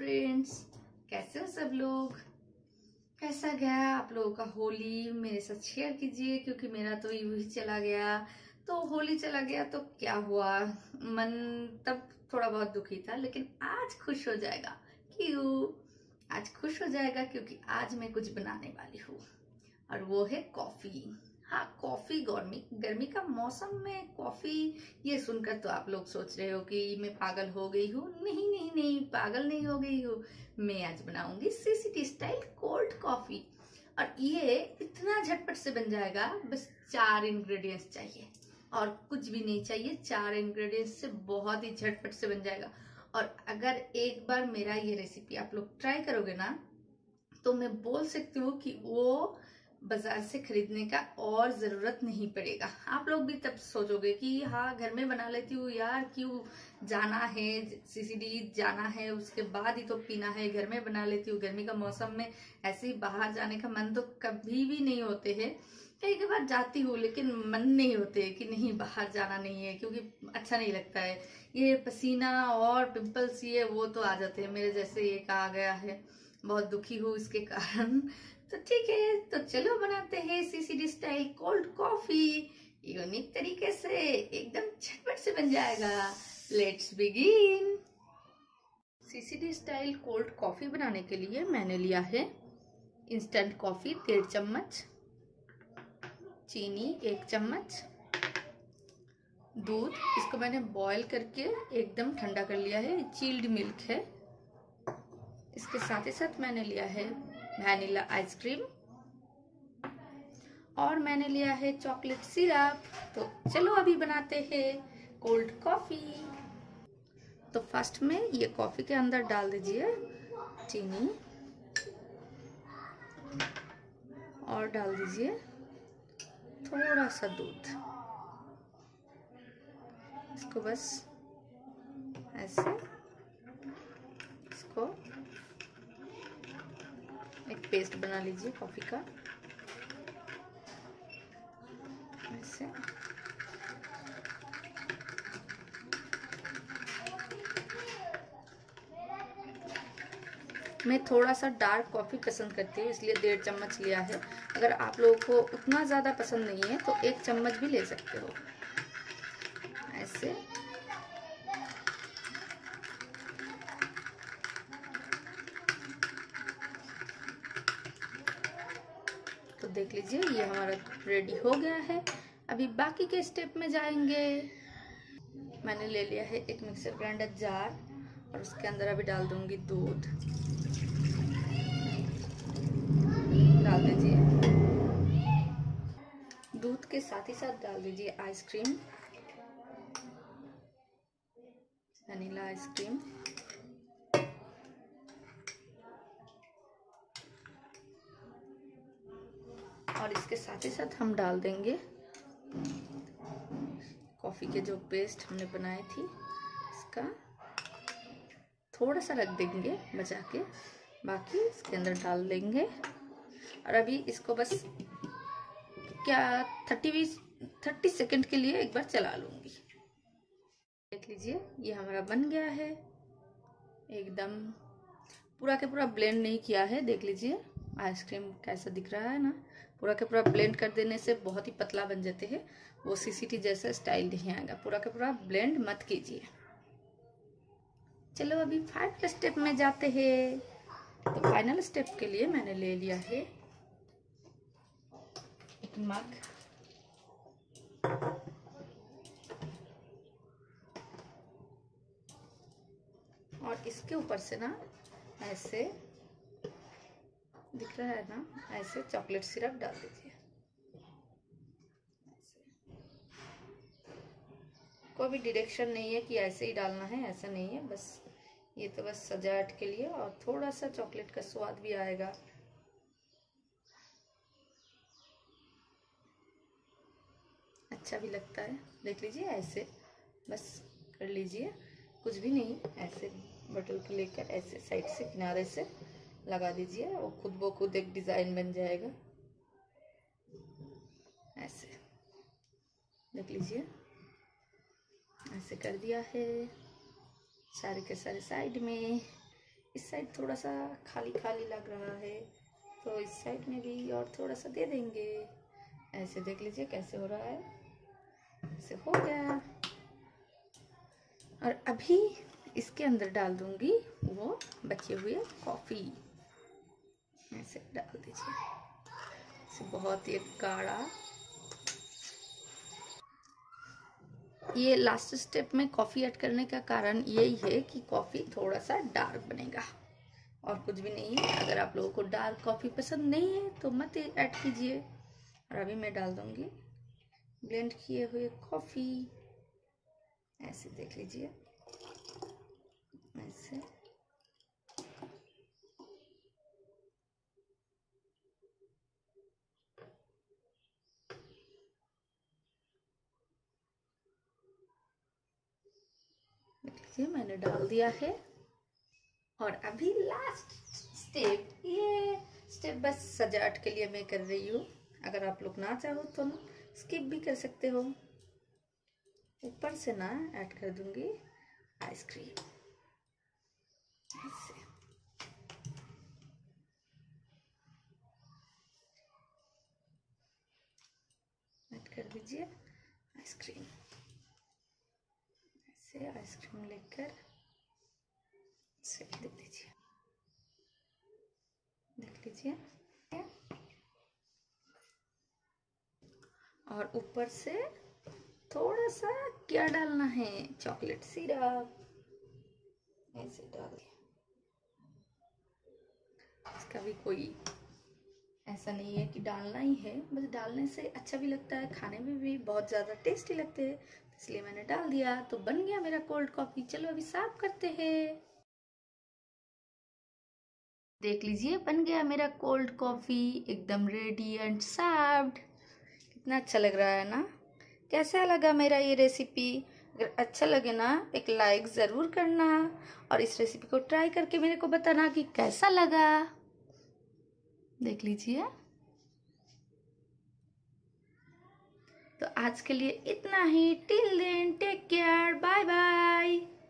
Friends, कैसे हो सब लोग। कैसा गया आप लोगों का होली, मेरे साथ शेयर कीजिए क्योंकि मेरा तो यूं ही चला गया। तो होली चला गया तो क्या हुआ, मन तब थोड़ा बहुत दुखी था, लेकिन आज खुश हो जाएगा। क्यों आज खुश हो जाएगा? क्योंकि आज मैं कुछ बनाने वाली हूँ और वो है कॉफी। हाँ, कॉफी। गर्मी गर्मी का मौसम में कॉफी, ये सुनकर तो आप लोग सोच रहे हो कि मैं पागल हो गई हूँ। नहीं नहीं नहीं, पागल नहीं हो गई हूँ। मैं आज बनाऊंगी सीसीडी स्टाइल कोल्ड कॉफी और ये इतना झटपट से बन जाएगा। बस 4 इंग्रेडिएंट्स चाहिए और कुछ भी नहीं चाहिए। 4 इंग्रेडिएंट्स से बहुत ही झटपट से बन जाएगा। और अगर एक बार मेरा ये रेसिपी आप लोग ट्राई करोगे ना, तो मैं बोल सकती हूँ कि वो बाजार से खरीदने का और जरूरत नहीं पड़ेगा। आप लोग भी तब सोचोगे कि हाँ, घर में बना लेती हूँ यार, क्यों जाना है सीसीडी, जाना है उसके बाद ही तो पीना है, घर में बना लेती हूँ। गर्मी का मौसम में ऐसे ही बाहर जाने का मन तो कभी भी नहीं होते है। कई बार जाती हूँ लेकिन मन नहीं होते कि नहीं, बाहर जाना नहीं है क्योंकि अच्छा नहीं लगता है। ये पसीना और पिंपल्स ये वो तो आ जाते हैं, मेरे जैसे एक आ गया है। बहुत दुखी हूँ इसके कारण। तो ठीक है, तो चलो बनाते हैं CCD style cold coffee. Unique तरीके से एकदम झटपट से बन जाएगा। Let's begin. CCD style cold coffee बनाने के लिए मैंने लिया है इंस्टेंट कॉफी 1.5 चम्मच, चीनी 1 चम्मच, दूध, इसको मैंने बॉईल करके एकदम ठंडा कर लिया है, चिल्ड मिल्क है। इसके साथ ही साथ मैंने लिया है वैनिला आइसक्रीम और मैंने लिया है चॉकलेट सिरप। तो चलो अभी बनाते हैं कोल्ड कॉफी। तो फर्स्ट में ये कॉफी के अंदर डाल दीजिए चीनी और डाल दीजिए थोड़ा सा दूध। इसको बस ऐसे इसको एक पेस्ट बना लीजिए कॉफी का, ऐसे। मैं थोड़ा सा डार्क कॉफी पसंद करती हूँ, इसलिए 1.5 चम्मच लिया है। अगर आप लोगों को उतना ज्यादा पसंद नहीं है तो 1 चम्मच भी ले सकते हो, ऐसे। तो देख लीजिए ये हमारा रेडी हो गया है। अभी बाकी के स्टेप में जाएंगे। मैंने ले लिया है एक मिक्सर ग्राइंडर जार और उसके अंदर अभी डाल दूंगी दूध। डाल दीजिए दूध के साथ ही साथ डाल दीजिए आइसक्रीम, वनीला आइसक्रीम, और इसके साथ ही साथ हम डाल देंगे कॉफी के जो पेस्ट हमने बनाई थी, इसका थोड़ा सा रख देंगे बचा के, बाकी इसके अंदर डाल देंगे। और अभी इसको बस क्या 30 सेकंड के लिए एक बार चला लूंगी। देख लीजिए ये हमारा बन गया है। एकदम पूरा के पूरा ब्लेंड नहीं किया है। देख लीजिए आइसक्रीम कैसा दिख रहा है ना। पूरा के पूरा ब्लेंड कर देने से बहुत ही पतला बन जाते हैं, वो सीसीडी जैसा स्टाइल नहीं आएगा। पूरा के पूरा ब्लेंड मत कीजिए। चलो अभी फाइनल स्टेप में जाते हैं। तो फाइनल स्टेप के लिए मैंने ले लिया है एक मग, और इसके ऊपर से ना ऐसे दिख रहा है ना, ऐसे चॉकलेट सिरप डाल दीजिए। कोई भी डायरेक्शन नहीं है कि ऐसे ही डालना है, ऐसा नहीं है। बस ये तो बस सजावट के लिए, और थोड़ा सा चॉकलेट का स्वाद भी आएगा। अच्छा भी लगता है। देख लीजिए ऐसे बस कर लीजिए, कुछ भी नहीं, ऐसे बटल को लेकर ऐसे साइड से किनारे से लगा दीजिए, वो खुद ब खुद एक डिजाइन बन जाएगा। ऐसे देख लीजिए, ऐसे कर दिया है सारे के सारे साइड में। इस साइड थोड़ा सा खाली खाली लग रहा है, तो इस साइड में भी और थोड़ा सा दे देंगे। ऐसे देख लीजिए कैसे हो रहा है, ऐसे हो गया। और अभी इसके अंदर डाल दूंगी वो बचे हुए कॉफ़ी, ऐसे डाल दीजिए, ऐसे बहुत ही गाढ़ा। ये लास्ट स्टेप में कॉफ़ी ऐड करने का कारण यही है कि कॉफ़ी थोड़ा सा डार्क बनेगा, और कुछ भी नहीं है। अगर आप लोगों को डार्क कॉफ़ी पसंद नहीं है तो मत ऐड कीजिए। और अभी मैं डाल दूंगी ब्लेंड किए हुए कॉफ़ी, ऐसे देख लीजिए, ऐसे। देख लीजिए मैंने डाल दिया है। और अभी लास्ट स्टेप, ये स्टेप बस सजावट के लिए मैं कर रही हूँ। अगर आप लोग ना चाहो तो स्किप भी कर सकते हो। ऊपर से ना ऐड कर दूंगी आइसक्रीम, ऐसे। ऐड कर दीजिए आइसक्रीम, ऐसे आइसक्रीम लेकर से दे दीजिए, देख लीजिए। और ऊपर से थोड़ा सा क्या डालना है, चॉकलेट सिरप, ऐसे डाल दिया। इसका भी कोई ऐसा नहीं है कि डालना ही है, बस डालने से अच्छा भी लगता है, खाने में भी बहुत ज़्यादा टेस्टी लगते हैं, इसलिए मैंने डाल दिया। तो बन गया मेरा कोल्ड कॉफ़ी। चलो अभी सर्व करते हैं। देख लीजिए बन गया मेरा कोल्ड कॉफ़ी, एकदम रेडी एंड सर्व्ड। कितना अच्छा लग रहा है ना। कैसा लगा मेरा ये रेसिपी? अगर अच्छा लगे ना एक लाइक ज़रूर करना, और इस रेसिपी को ट्राई करके मेरे को बताना कि कैसा लगा। देख लीजिए। तो आज के लिए इतना ही। Till then take care, bye bye.